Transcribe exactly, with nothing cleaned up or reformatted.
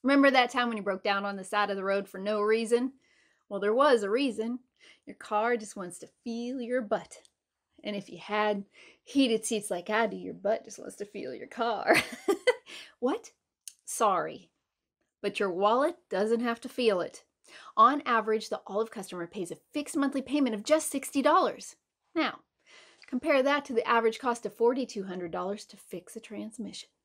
Remember that time when you broke down on the side of the road for no reason? Well, there was a reason. Your car just wants to feel your butt. And if you had heated seats like I do, your butt just wants to feel your car. What? Sorry. But your wallet doesn't have to feel it. On average, the Olive customer pays a fixed monthly payment of just sixty dollars. Now, compare that to the average cost of four thousand two hundred dollars to fix a transmission.